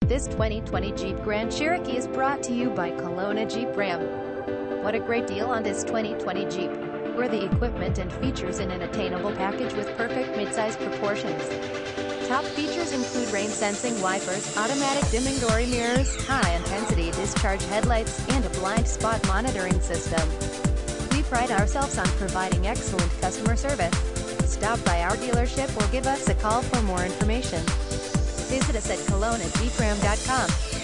This 2020 Jeep Grand Cherokee is brought to you by Kelowna Jeep Ram. What a great deal on this 2020 Jeep. Worthy equipment and features in an attainable package with perfect midsize proportions. Top features include rain-sensing wipers, automatic dimming door mirrors, high-intensity discharge headlights, and a blind spot monitoring system. We pride ourselves on providing excellent customer service. Stop by our dealership or give us a call for more information. Visit us at KelownaJeepRam.com.